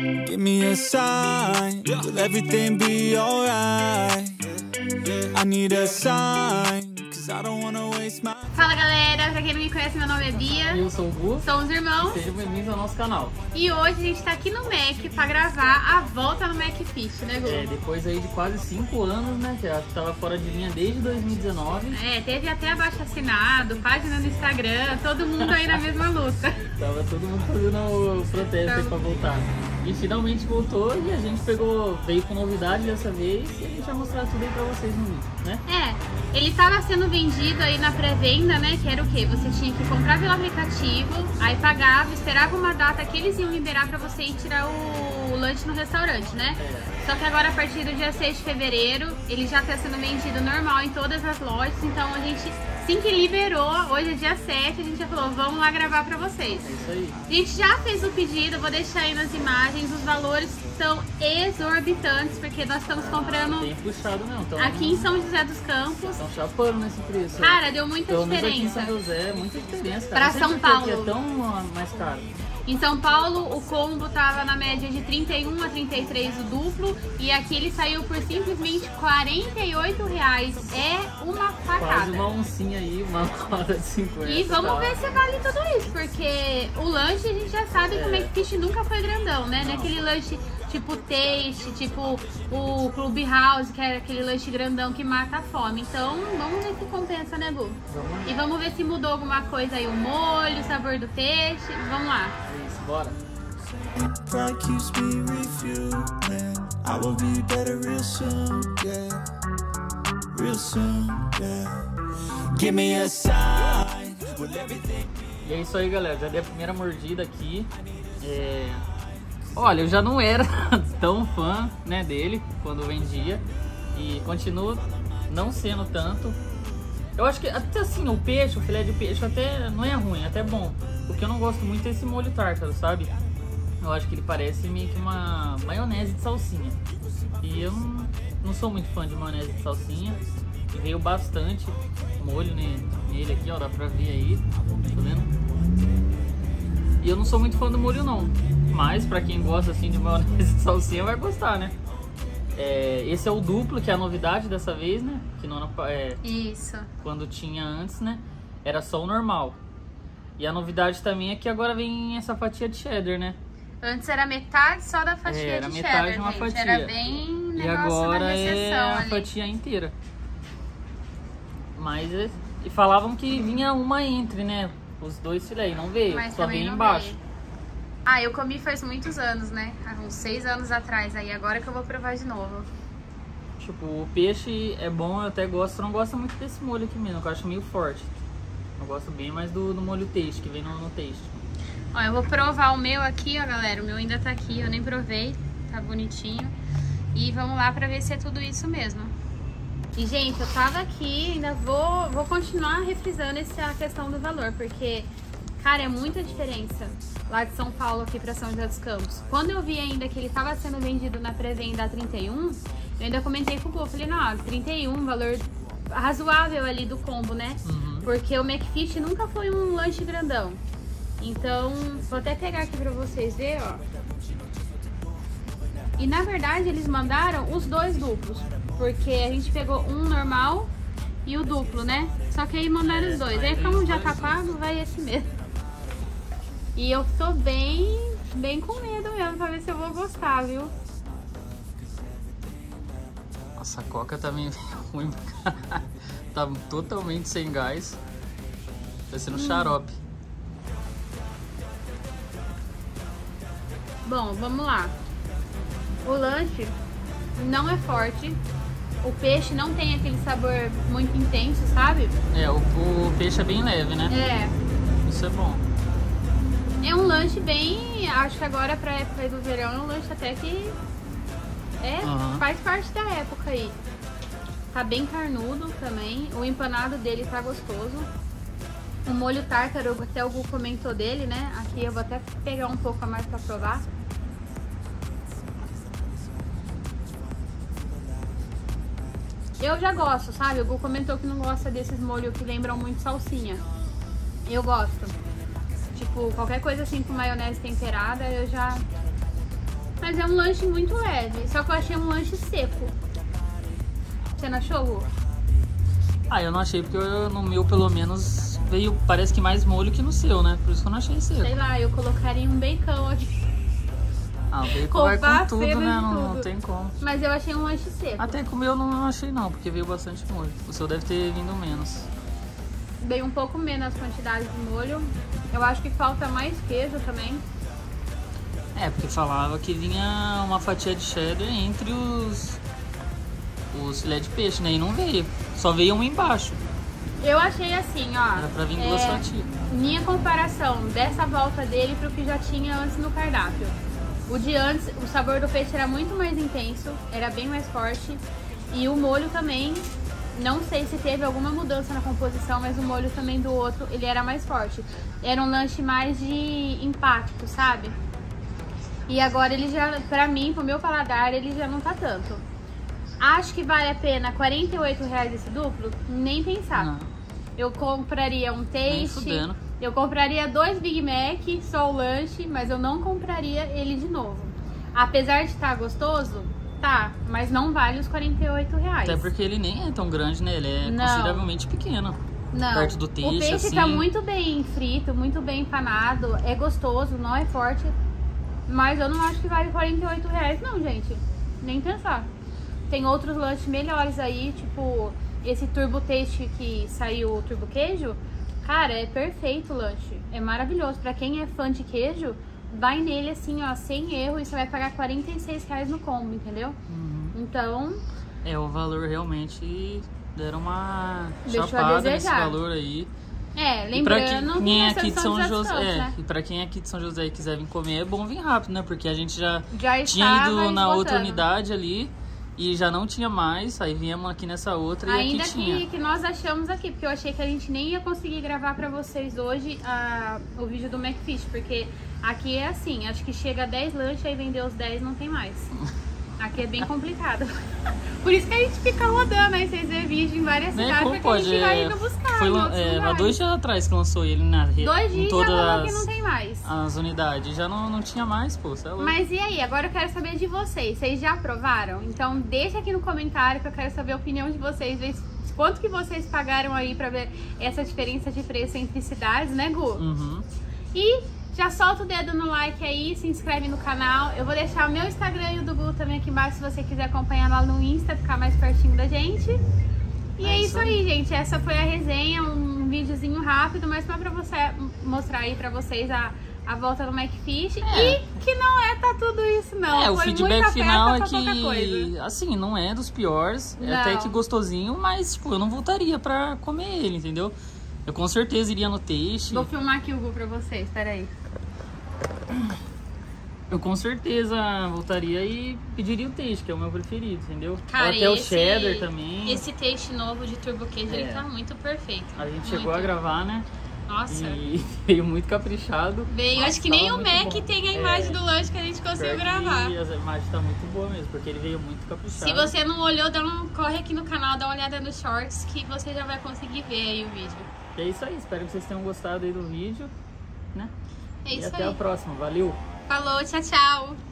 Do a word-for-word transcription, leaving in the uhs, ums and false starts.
Give me a sign, will everything be alright? I need a sign, cause I don't wanna waste my... Fala galera, pra quem não me conhece, meu nome é Bia. Eu sou o Gu. Somos irmãos. Sejam bem-vindos ao nosso canal. E hoje a gente tá aqui no Mac pra gravar a volta no McFish, né, Gu? É, depois aí de quase cinco anos, né, que ela tava fora de linha desde dois mil e dezenove. É, teve até abaixo assinado, página no Instagram, todo mundo aí na mesma luta. Tava todo mundo fazendo o protesto aí pra voltar. E finalmente voltou e a gente pegou, veio com novidade dessa vez e a gente vai mostrar tudo aí pra vocês no vídeo, né? É, ele tava sendo vendido aí na pré-venda, né, que era o quê? Você tinha que comprar pelo aplicativo, aí pagava, esperava uma data que eles iam liberar pra você ir tirar o, o lanche no restaurante, né? É. Só que agora a partir do dia seis de fevereiro, ele já tá sendo vendido normal em todas as lojas, então a gente... Assim que liberou, hoje é dia sete, a gente já falou, vamos lá gravar pra vocês. É isso aí. A gente já fez o pedido, vou deixar aí nas imagens, os valores são exorbitantes, porque nós estamos comprando Bem puxado mesmo. Então, aqui em São José dos Campos. Estão chapando nesse preço. Cara, deu muita Pelo menos aqui em diferença. São José, muita diferença, cara. Pra Não sei São por que Paulo. aqui é tão mais caro. Em São Paulo, o combo tava na média de trinta e um a trinta e três o duplo, e aqui ele saiu por simplesmente quarenta e oito reais. É uma Quase facada. uma oncinha aí, uma roda de cinquenta. E vamos tá? ver se vale tudo isso, porque o lanche a gente já sabe É. que o McFish nunca foi grandão, né? Não. Naquele lanche tipo Taste, tipo o Clubhouse, que é aquele lanche grandão que mata a fome. Então vamos ver se compensa, né, Bu? Vamos E vamos ver se mudou alguma coisa aí, o molho, o sabor do peixe. Vamos lá. É isso, bora. Pride keeps me refueling. I will be better real soon, yeah. Real soon, yeah. Give me a sign, will everything be... E é isso aí, galera. Já dei a primeira mordida aqui. É... Olha, eu já não era tão fã, né, dele quando vendia. E continuo não sendo tanto. Eu acho que até assim, o peixe, o filé de peixe até não é ruim, até bom. O que eu não gosto muito é esse molho tártaro, sabe? Eu acho que ele parece meio que uma maionese de salsinha. E eu não, não sou muito fã de maionese de salsinha. E veio bastante molho nele aqui, ó, dá pra ver aí, tá vendo? E eu não sou muito fã do molho não, mas pra quem gosta assim de maionese de salsinha vai gostar, né? É, esse é o duplo, que é a novidade dessa vez, né? Que não é, Isso. quando tinha antes, né? Era só o normal. E a novidade também é que agora vem essa fatia de cheddar, né? Antes era metade só da fatia É, era de metade cheddar, de uma gente. fatia. Era bem negócio E agora da é recessão a ali. fatia inteira. Mas é, e falavam que vinha uma entre, né? Os dois filé, e não veio, Mas só também veio não embaixo. veio. Ah, eu comi faz muitos anos, né? Há uns seis anos atrás, aí agora que eu vou provar de novo. Tipo, o peixe é bom, eu até gosto, eu não gosto muito desse molho aqui mesmo, que eu acho meio forte. Eu gosto bem mais do, do molho taste, que vem no, no taste. Ó, eu vou provar o meu aqui, ó, galera. O meu ainda tá aqui, eu nem provei, tá bonitinho. E vamos lá pra ver se é tudo isso mesmo. E, gente, eu tava aqui, ainda vou, vou continuar refrisando essa questão do valor, porque, cara, é muita diferença lá de São Paulo aqui pra São José dos Campos. Quando eu vi ainda que ele tava sendo vendido na pré-venda a trinta e um, eu ainda comentei com o Gu, falei, não, trinta e um, valor razoável ali do combo, né? Uhum. Porque o McFish nunca foi um lanche grandão. Então, vou até pegar aqui pra vocês verem, ó. E na verdade eles mandaram os dois duplos, porque a gente pegou um normal e o duplo, né? Só que aí mandaram os dois. Aí como já tá pago, vai esse mesmo. E eu tô bem, bem com medo mesmo, pra ver se eu vou gostar, viu? Nossa, a coca tá meio ruim, tá totalmente sem gás. Tá sendo Hum. xarope. Bom, vamos lá. O lanche não é forte. O peixe não tem aquele sabor muito intenso, sabe? É, o, o peixe é bem leve, né? É. Isso é bom. É um lanche bem... Acho que agora pra época do verão é um lanche até que... É, Uhum. faz parte da época aí. Tá bem carnudo também. O empanado dele tá gostoso. O molho tártaro, até o Gu comentou dele, né? Aqui eu vou até pegar um pouco a mais pra provar. Eu já gosto, sabe? O Gu comentou que não gosta desses molhos que lembram muito salsinha. Eu gosto. Tipo, qualquer coisa assim com maionese temperada, eu já Mas é um lanche muito leve, só que eu achei um lanche seco. Você não achou, Gu? Ah, eu não achei porque eu, no meu, pelo menos, veio, parece que mais molho que no seu, né? Por isso que eu não achei seco. Sei lá, eu colocaria um bacon aqui. Ah, o bacon Com vai com tudo, cena né? de Não, tudo. não tem como. Mas eu achei um lanche seco. Até que o meu não achei não, porque veio bastante molho. O seu deve ter vindo menos. Veio um pouco menos a quantidade de molho. Eu acho que falta mais queijo também. É, porque falava que vinha uma fatia de cheddar entre os os filé de peixe, né? E não veio. Só veio um embaixo. Eu achei assim, ó. Era pra vir duas é, fatias. Minha comparação dessa volta dele pro que já tinha antes no cardápio. O de antes, o sabor do peixe era muito mais intenso, era bem mais forte. E o molho também, não sei se teve alguma mudança na composição, mas o molho também do outro, ele era mais forte. Era um lanche mais de impacto, sabe? E agora ele já, pra mim, pro meu paladar, ele já não tá tanto. Acho que vale a pena quarenta e oito reais esse duplo? Nem pensar. Não. Eu compraria um Nem taste, fudendo. eu compraria dois Big Mac, só o lanche, mas eu não compraria ele de novo. Apesar de estar gostoso, tá, mas não vale os quarenta e oito reais. Até porque ele nem é tão grande, né? Ele é Não. consideravelmente pequeno. Não, Perto do peixe, o peixe assim. tá muito bem frito, muito bem empanado, é gostoso, não é forte. Mas eu não acho que vale quarenta e oito reais não, gente. Nem pensar. Tem outros lanches melhores aí, tipo esse Turbo Taste que saiu, o Turbo Queijo. Cara, é perfeito o lanche. É maravilhoso. Pra quem é fã de queijo, vai nele assim, ó, sem erro. E você vai pagar quarenta e seis reais no combo, entendeu? Uhum. Então... É, o valor realmente deram uma Deixou a chapada nesse desejar. valor aí. É, E pra lembrando quem é que aqui de nós São somos José, asiáticos, é, né? e pra quem é aqui de São José e quiser vir comer, é bom vir rápido, né? Porque a gente já, Já tinha estava ido na outra esgotando. unidade ali e já não tinha mais, aí viemos aqui nessa outra e Ainda aqui tinha. que, que nós achamos aqui, porque eu achei que a gente nem ia conseguir gravar pra vocês hoje a, o vídeo do McFish, porque aqui é assim, acho que chega a dez lanches, aí vender os dez não tem mais. Aqui é bem complicado. Por isso que a gente fica rodando aí, vocês vê vídeo em várias Nem cidades, como porque a pode, gente vai é, indo buscar foi em lan- outros é, há lugares. dois dias atrás que lançou ele na rede, Dois em dias todas já falou as, que não tem mais. as unidades. Já não, não tinha mais, pô, você é louco. Mas e aí, agora eu quero saber de vocês. Vocês já provaram? Então deixa aqui no comentário que eu quero saber a opinião de vocês. Ver quanto que vocês pagaram aí pra ver essa diferença de preço entre cidades, né, Gu? Uhum. E já solta o dedo no like aí, se inscreve no canal. Eu vou deixar o meu Instagram e o do Gu também aqui embaixo, se você quiser acompanhar lá no Insta, ficar mais pertinho da gente. E é, É isso isso aí, gente. Essa foi a resenha, um videozinho rápido, mas só pra você mostrar aí pra vocês a, a volta do McFish. É. E que não é tá tudo isso, não. É, o Foi feedback muita final é festa pra pouca coisa. que, assim, não é dos piores, é Não. até que gostosinho, mas, tipo, eu não voltaria pra comer ele, entendeu? Eu com certeza iria no taste. Vou filmar aqui o Gu pra vocês, peraí. Eu com certeza voltaria e pediria o taste, que é o meu preferido, entendeu? Cara, Ou até o esse- cheddar também. Esse taste novo de turbo queijo, É. ele tá muito perfeito. A gente Muito. chegou a gravar, né? Nossa. E veio muito caprichado. Bem, Nossa, acho que nem tava o muito Mac bom. tem a É, imagem do lanche que a gente conseguiu pior que gravar. A imagem tá muito boa mesmo, porque ele veio muito caprichado. Se você não olhou, dá um, corre aqui no canal, dá uma olhada nos shorts que você já vai conseguir ver aí o vídeo. E é isso aí, espero que vocês tenham gostado aí do vídeo, né? É E isso até aí. a próxima, valeu! Falou, tchau, tchau.